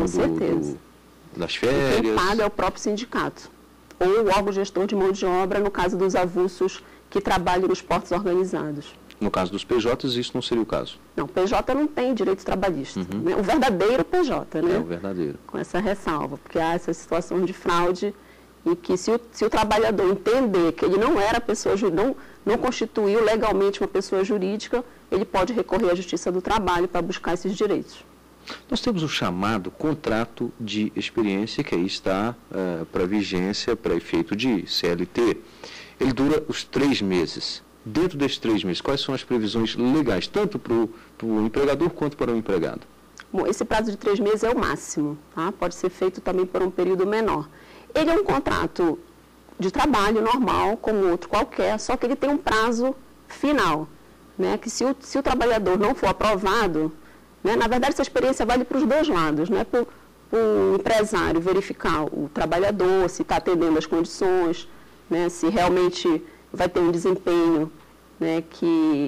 das férias. Quem paga é o próprio sindicato, ou o órgão gestor de mão de obra, no caso dos avulsos que trabalhe nos portos organizados. No caso dos PJs, isso não seria o caso? Não, PJ não tem direito trabalhista. Né? O verdadeiro PJ, né? É o verdadeiro. Com essa ressalva, porque há essa situação de fraude e que se o trabalhador entender que ele não era pessoa jurídica, não constituiu legalmente uma pessoa jurídica, ele pode recorrer à Justiça do Trabalho para buscar esses direitos. Nós temos o chamado contrato de experiência, que aí está para vigência, para efeito de CLT. Ele dura os 3 meses. Dentro desses 3 meses, quais são as previsões legais, tanto para o empregador quanto para o empregado? Bom, esse prazo de 3 meses é o máximo, tá? Pode ser feito também por um período menor. Ele é um contrato de trabalho normal, como outro qualquer, só que ele tem um prazo final, né? Que se o trabalhador não for aprovado, né? Na verdade, essa experiência vale para os dois lados, né? Para o empresário verificar o trabalhador, se está atendendo às condições, né? Se realmente vai ter um desempenho, né? que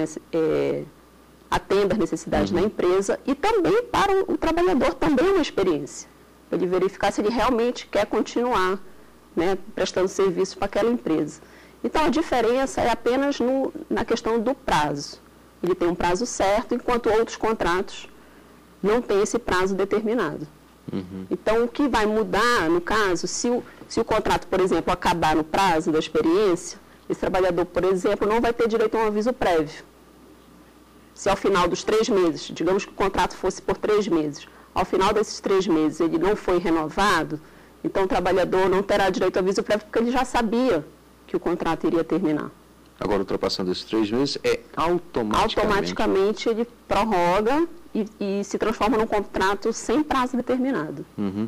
atenda às necessidades da empresa, e também para o trabalhador também é uma experiência, para ele verificar se ele realmente quer continuar, né? Prestando serviço para aquela empresa. Então, a diferença é apenas na questão do prazo. Ele tem um prazo certo, enquanto outros contratos não têm esse prazo determinado. Então, o que vai mudar, no caso, se o contrato, por exemplo, acabar no prazo da experiência, esse trabalhador, por exemplo, não vai ter direito a um aviso prévio. Se ao final dos 3 meses, digamos que o contrato fosse por 3 meses, ao final desses 3 meses ele não foi renovado, então o trabalhador não terá direito a aviso prévio porque ele já sabia que o contrato iria terminar. Agora, ultrapassando esses 3 meses, automaticamente ele prorroga e se transforma num contrato sem prazo determinado.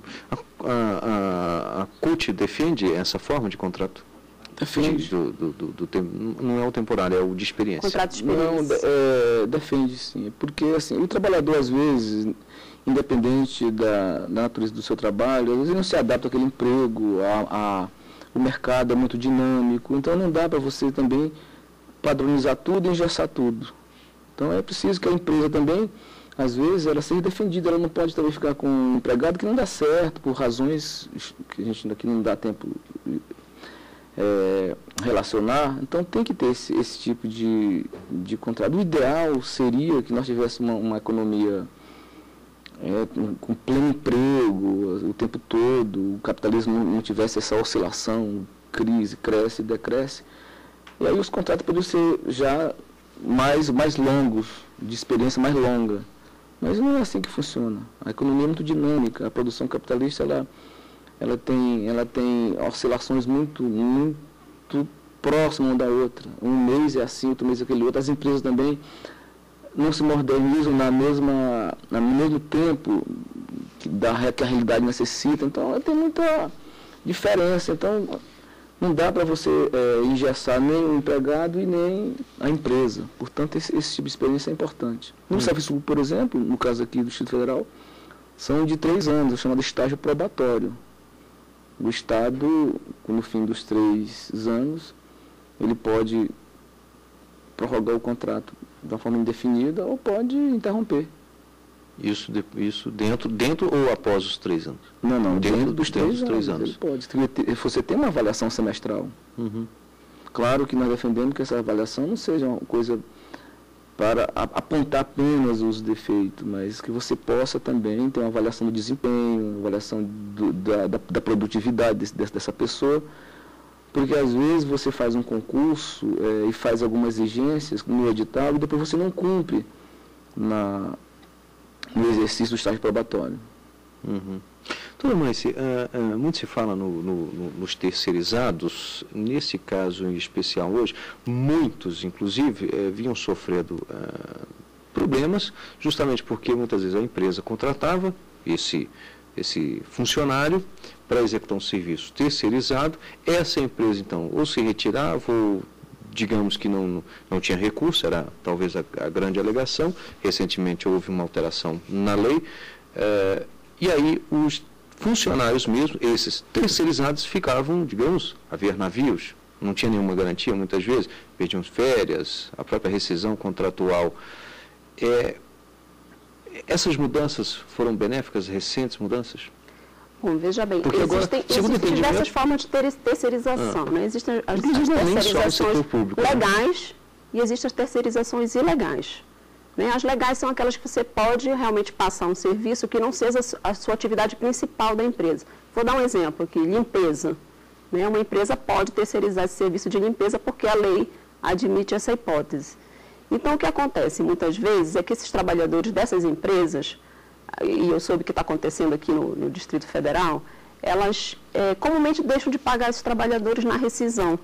A CUT defende essa forma de contrato? Defende. Não é o temporário, é o de experiência. Contrato de experiência. Não, defende sim. Porque assim, o trabalhador, às vezes, independente da natureza do seu trabalho, às vezes ele não se adapta àquele emprego, o mercado é muito dinâmico, então não dá para você também padronizar tudo e engessar tudo. Então é preciso que a empresa também, às vezes, ela seja defendida, ela não pode também ficar com um empregado que não dá certo, por razões que a gente aqui não dá tempo relacionar. Então tem que ter esse tipo de contrato. O ideal seria que nós tivéssemos uma economia com pleno emprego o tempo todo, o capitalismo não tivesse essa oscilação, crise, cresce, decresce, e aí os contratos poderiam ser já mais longos, de experiência mais longa. Mas não é assim que funciona. A economia é muito dinâmica, a produção capitalista ela tem oscilações muito próximas uma da outra. Um mês é assim, outro mês é aquele outro. As empresas também não se modernizam no mesmo tempo que a realidade necessita. Então, tem muita diferença. Então, não dá para você engessar nem o empregado e nem a empresa. Portanto, esse tipo de experiência é importante. No serviço público, por exemplo, no caso aqui do Distrito Federal, são de 3 anos, é chamado estágio probatório. O Estado, no fim dos 3 anos, ele pode prorrogar o contrato de uma forma indefinida ou pode interromper. Isso dentro ou após os 3 anos? Não, dentro dos 3 anos. Ele pode. Você tem uma avaliação semestral. Claro que nós defendemos que essa avaliação não seja uma coisa para apontar apenas os defeitos, mas que você possa também ter uma avaliação do desempenho, uma avaliação da produtividade dessa pessoa, porque às vezes você faz um concurso e faz algumas exigências no edital e depois você não cumpre no exercício do estágio probatório. Doutora Mãe, muito se fala nos terceirizados. Nesse caso em especial hoje, muitos, inclusive, vinham sofrendo problemas, justamente porque muitas vezes a empresa contratava esse funcionário para executar um serviço terceirizado. Essa empresa, então, ou se retirava, ou digamos que não tinha recurso, era talvez a grande alegação. Recentemente houve uma alteração na lei, e aí os funcionários mesmo, esses terceirizados, ficavam, digamos, a ver navios, não tinha nenhuma garantia muitas vezes, perdiam férias, a própria rescisão contratual. Essas mudanças foram benéficas, recentes mudanças? Bom, veja bem, Porque existem diversas formas de terceirização. Né? Existem as terceirizações legais e existem as terceirizações ilegais. Né? As legais são aquelas que você pode realmente passar um serviço que não seja a sua atividade principal da empresa. Vou dar um exemplo aqui, limpeza. Né? Uma empresa pode terceirizar esse serviço de limpeza porque a lei admite essa hipótese. Então, o que acontece muitas vezes é que esses trabalhadores dessas empresas, e eu soube que está acontecendo aqui no Distrito Federal, elas comumente deixam de pagar esses trabalhadores na rescisão.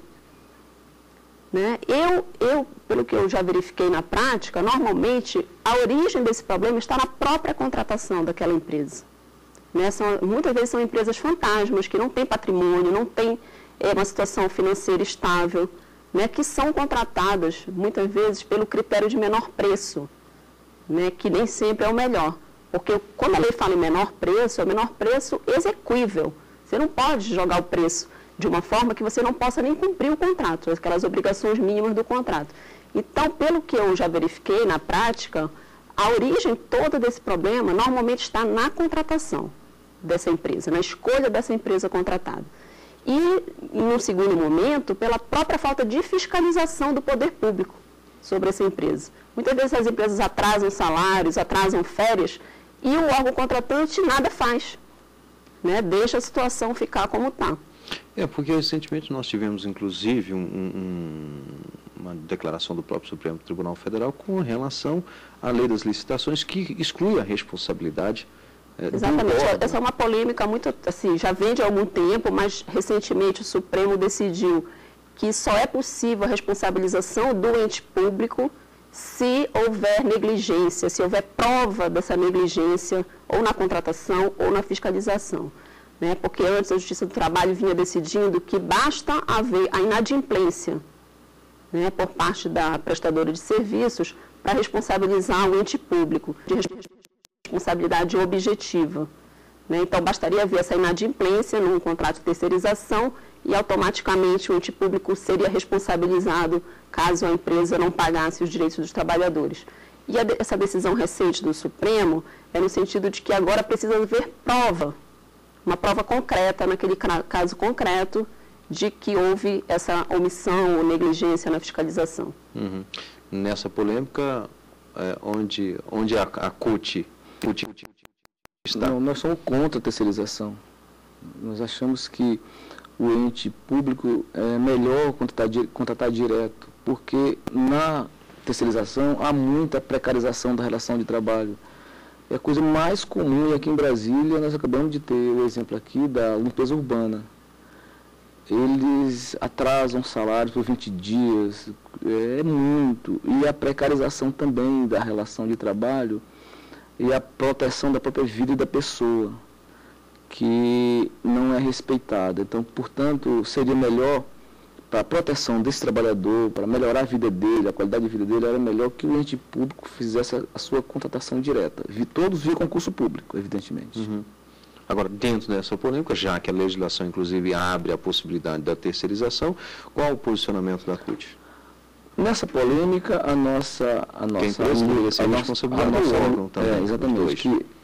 Né? Pelo que eu já verifiquei na prática, normalmente a origem desse problema está na própria contratação daquela empresa. Né? Muitas vezes são empresas fantasmas, que não têm patrimônio, não têm uma situação financeira estável, né? Que são contratadas muitas vezes pelo critério de menor preço, né? Que nem sempre é o melhor. Porque quando a lei fala em menor preço, é o menor preço exequível. Você não pode jogar o preço de uma forma que você não possa nem cumprir o contrato, aquelas obrigações mínimas do contrato. Então, pelo que eu já verifiquei na prática, a origem toda desse problema normalmente está na contratação dessa empresa, na escolha dessa empresa contratada. E, no segundo momento, pela própria falta de fiscalização do poder público sobre essa empresa. Muitas vezes as empresas atrasam salários, atrasam férias, e o órgão contratante nada faz, né? Deixa a situação ficar como está. Porque recentemente nós tivemos, inclusive, uma declaração do próprio Supremo Tribunal Federal com relação à lei das licitações, que exclui a responsabilidade. Exatamente. Essa é uma polêmica muito, assim, já vem de algum tempo, mas recentemente o Supremo decidiu que só é possível a responsabilização do ente público se houver negligência, se houver prova dessa negligência ou na contratação ou na fiscalização. Né? Porque antes a Justiça do Trabalho vinha decidindo que basta haver a inadimplência, né, por parte da prestadora de serviços para responsabilizar o ente público de responsabilidade objetiva. Né? Então, bastaria haver essa inadimplência num contrato de terceirização e automaticamente o ente público seria responsabilizado caso a empresa não pagasse os direitos dos trabalhadores. E essa decisão recente do Supremo é no sentido de que agora precisa haver prova, uma prova concreta, naquele caso concreto, de que houve essa omissão ou negligência na fiscalização. Nessa polêmica, onde a CUT está? Não, nós somos contra a terceirização. Nós achamos que o ente público é melhor contratar direto, porque na terceirização há muita precarização da relação de trabalho. É a coisa mais comum, e aqui em Brasília nós acabamos de ter o exemplo aqui da limpeza urbana. Eles atrasam salários por 20 dias, é muito. E a precarização também da relação de trabalho e a proteção da própria vida da pessoa, que não é respeitada. Então, portanto, seria melhor, para a proteção desse trabalhador, para melhorar a vida dele, a qualidade de vida dele, era melhor que o ente público fizesse a sua contratação direta. Todos via concurso público, evidentemente. Agora, dentro dessa polêmica, já que a legislação, inclusive, abre a possibilidade da terceirização, qual o posicionamento da CUT? Nessa polêmica, a nossa que a empresa deveria ser a responsabilidade do órgão também. Exatamente.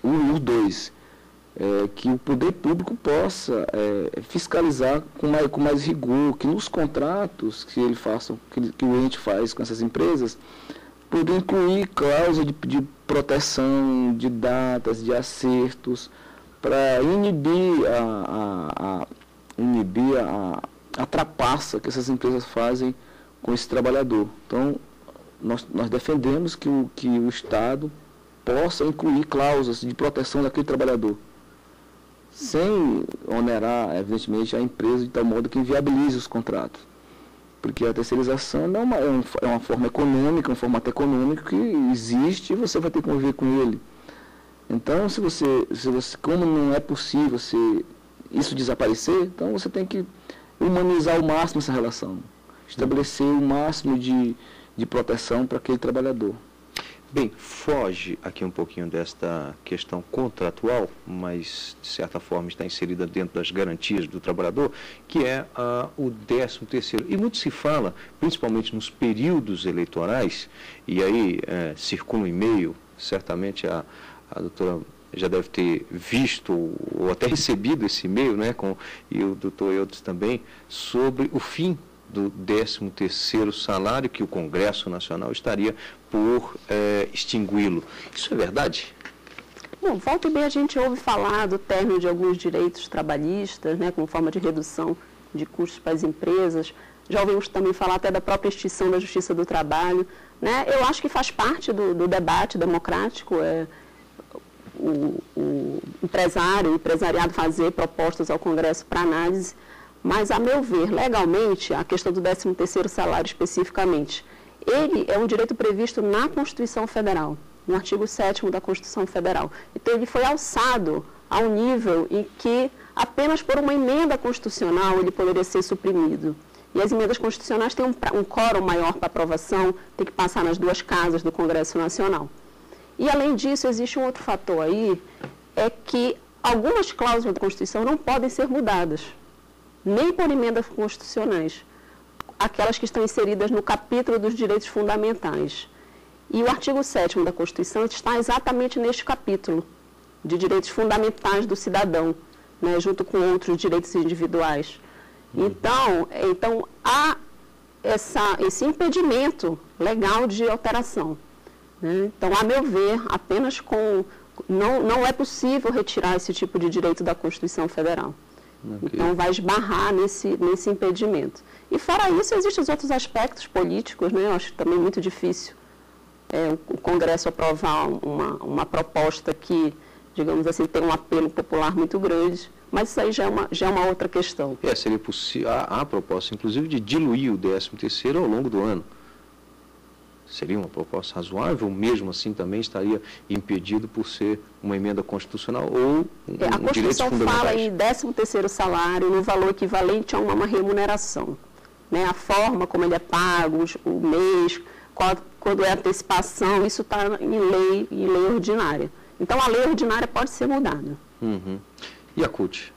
Que o poder público possa fiscalizar com mais rigor, que nos contratos que ele faça, que o ente faz com essas empresas, poder incluir cláusula de proteção, de datas, de acertos, para inibir a trapaça que essas empresas fazem com esse trabalhador. Então, nós defendemos que o Estado possa incluir cláusulas de proteção daquele trabalhador, sem onerar, evidentemente, a empresa de tal modo que inviabilize os contratos. Porque a terceirização é uma forma econômica, um formato econômico que existe e você vai ter que conviver com ele. Então, se você como não é possível isso desaparecer, então você tem que humanizar ao máximo essa relação, estabelecer o máximo de proteção para aquele trabalhador. Bem, foge aqui um pouquinho desta questão contratual, mas de certa forma está inserida dentro das garantias do trabalhador, que é o 13º. E muito se fala, principalmente nos períodos eleitorais, e aí circula um e-mail, certamente a doutora já deve ter visto ou até recebido esse e-mail, né, e o doutor Eudes também, sobre o fim do 13º salário, que o Congresso Nacional estaria por extingui-lo. Isso é verdade? Bom, volta e meia a gente ouve falar do término de alguns direitos trabalhistas, né, como forma de redução de custos para as empresas. Já ouvimos também falar até da própria extinção da Justiça do Trabalho, né? Eu acho que faz parte do debate democrático, o empresariado fazer propostas ao Congresso para análise, mas, a meu ver, legalmente, a questão do 13º salário especificamente, ele é um direito previsto na Constituição Federal, no artigo 7º da Constituição Federal. Então, ele foi alçado a um nível em que, apenas por uma emenda constitucional, ele poderia ser suprimido. E as emendas constitucionais têm um quórum maior para aprovação, tem que passar nas duas casas do Congresso Nacional. E, além disso, existe um outro fator aí, é que algumas cláusulas da Constituição não podem ser mudadas, nem por emendas constitucionais, aquelas que estão inseridas no capítulo dos direitos fundamentais. E o artigo 7º da Constituição está exatamente neste capítulo de direitos fundamentais do cidadão, né, junto com outros direitos individuais. Então há esse impedimento legal de alteração. Né? Então, a meu ver, apenas não é possível retirar esse tipo de direito da Constituição Federal. Okay. Então, vai esbarrar nesse impedimento. E, fora isso, existem os outros aspectos políticos, né? Eu acho também muito difícil o Congresso aprovar uma proposta que, digamos assim, tem um apelo popular muito grande, mas isso aí já é uma outra questão. Seria possível, há a proposta, inclusive, de diluir o 13º ao longo do ano. Seria uma proposta razoável, mesmo assim também estaria impedido por ser uma emenda constitucional ou a Constituição fala em 13º salário no valor equivalente a uma remuneração. Né? A forma como ele é pago, o mês, quando é antecipação, isso está em lei ordinária. Então, a lei ordinária pode ser mudada. Uhum. E a CUT?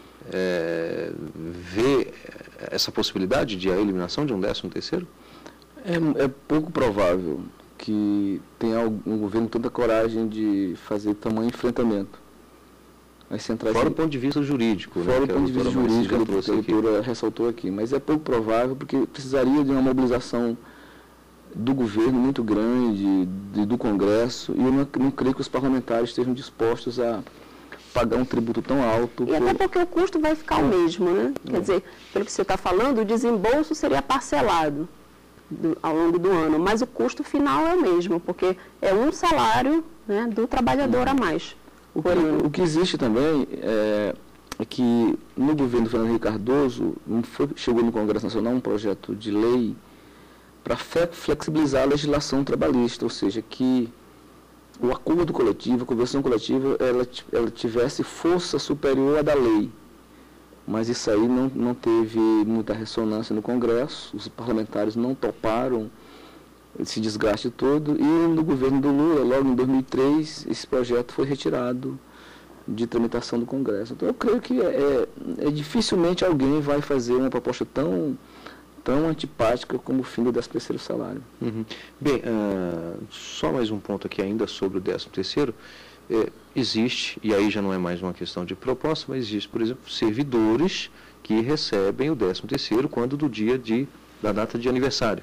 Vê essa possibilidade de a eliminação de um 13º? É pouco provável que tenha um governo tanta coragem de fazer tamanho enfrentamento. As centrais fora o ponto de vista jurídico. Fora o ponto de vista jurídico, que a doutora ressaltou aqui. Mas é pouco provável porque precisaria de uma mobilização do governo muito grande, do Congresso, e eu não creio que os parlamentares estejam dispostos a pagar um tributo tão alto. E até porque o custo vai ficar o mesmo, né? Quer dizer, pelo que você está falando, o desembolso seria parcelado ao longo do ano, mas o custo final é o mesmo, porque é um salário, né, do trabalhador a mais. O que existe também é que no governo do Fernando Henrique Cardoso chegou no Congresso Nacional um projeto de lei para flexibilizar a legislação trabalhista, ou seja, que o acordo coletivo, a convenção coletiva, ela tivesse força superior à da lei. Mas isso aí não teve muita ressonância no Congresso, os parlamentares não toparam esse desgaste todo, e no governo do Lula, logo em 2003, esse projeto foi retirado de tramitação do Congresso. Então, eu creio que dificilmente alguém vai fazer uma proposta tão antipática como o fim do 13º salário. Uhum. Bem, só mais um ponto aqui ainda sobre o 13º. Existe, e aí já não é mais uma questão de proposta, mas existe, por exemplo, servidores que recebem o 13º quando da data de aniversário.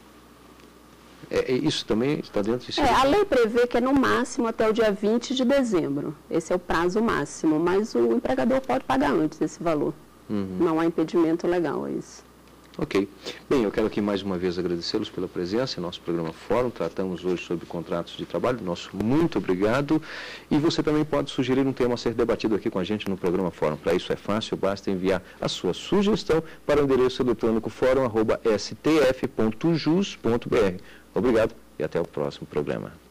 Isso também está dentro de... A lei prevê que é no máximo até o dia 20 de dezembro. Esse é o prazo máximo, mas o empregador pode pagar antes esse valor. Uhum. Não há impedimento legal a isso. Ok. Bem, eu quero aqui mais uma vez agradecê-los pela presença em nosso programa Fórum. Tratamos hoje sobre contratos de trabalho. Nosso muito obrigado. E você também pode sugerir um tema a ser debatido aqui com a gente no programa Fórum. Para isso é fácil, basta enviar a sua sugestão para o endereço eletrônico fórum@stf.jus.br. Obrigado e até o próximo programa.